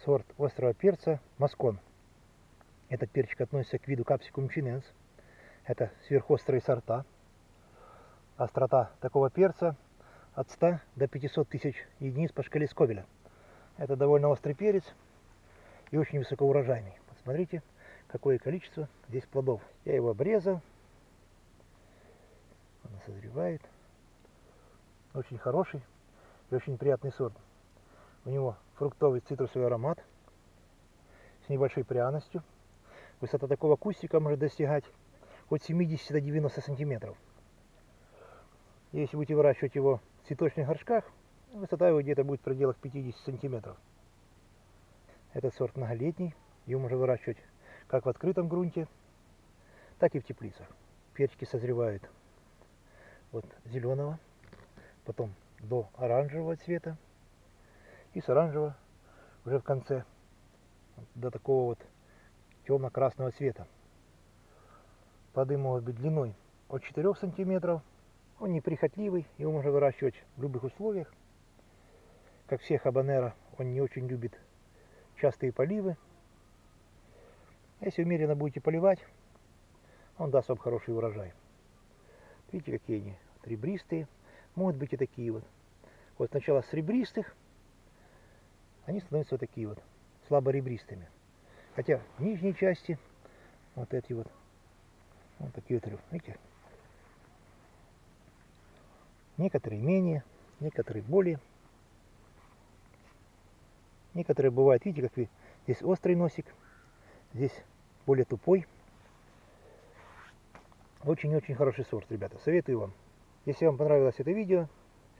сорт острого перца Маскон. Этот перчик относится к виду Capsicum chinense. Это сверхострые сорта. Острота такого перца от 100 до 500 тысяч единиц по шкале Сковеля. Это довольно острый перец и очень высокоурожайный. Посмотрите, какое количество здесь плодов. Я его обрезал. Он созревает. Очень хороший и очень приятный сорт. У него фруктовый цитрусовый аромат с небольшой пряностью. Высота такого кустика может достигать от 70 до 90 сантиметров. Если будете выращивать его в цветочных горшках, высота его где-то будет в пределах 50 сантиметров. Этот сорт многолетний, его можно выращивать как в открытом грунте, так и в теплицах. Перчики созревают от зеленого, потом до оранжевого цвета, и с оранжевого уже в конце до такого вот темно-красного цвета. Плоды могут быть длиной от 4 сантиметров. Он неприхотливый, его можно выращивать в любых условиях. Как все хабанеро, он не очень любит частые поливы. Если умеренно будете поливать, он даст вам хороший урожай. Видите, какие они ребристые. Могут быть и такие вот. Вот сначала с ребристых они становятся вот такие вот, слабо ребристыми. Хотя в нижней части вот эти вот такие вот, видите, некоторые менее, некоторые более. Некоторые бывают, видите, как здесь острый носик, здесь более тупой. Очень-очень хороший сорт, ребята. Советую вам. Если вам понравилось это видео,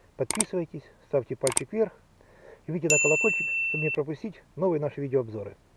подписывайтесь, ставьте пальчик вверх и жмите на колокольчик, чтобы не пропустить новые наши видеообзоры.